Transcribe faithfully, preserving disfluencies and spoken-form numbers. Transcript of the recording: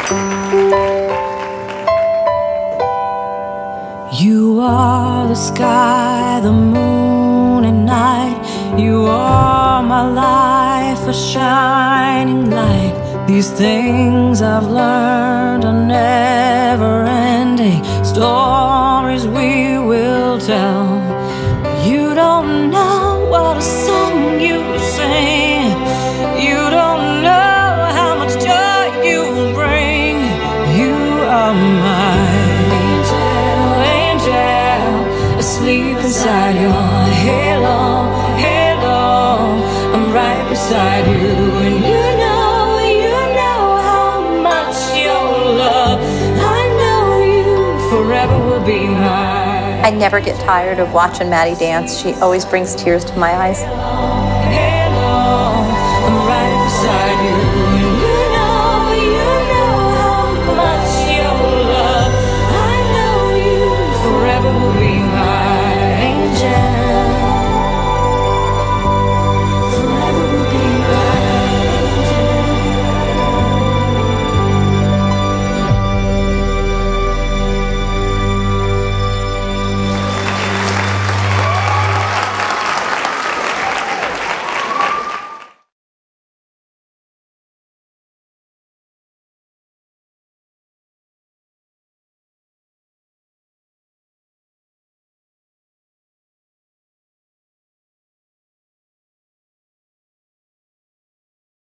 You are the sky, the moon and night. You are my life, a shining light. These things I've learned are never ending. Stories we will tell. You don't know what a song you sing. You don't know how much joy you bring. You are my asleep inside your halo, halo. I'm right beside you, and you know, you know how much your love. I know you forever will be mine. I never get tired of watching Maddie dance. She always brings tears to my eyes.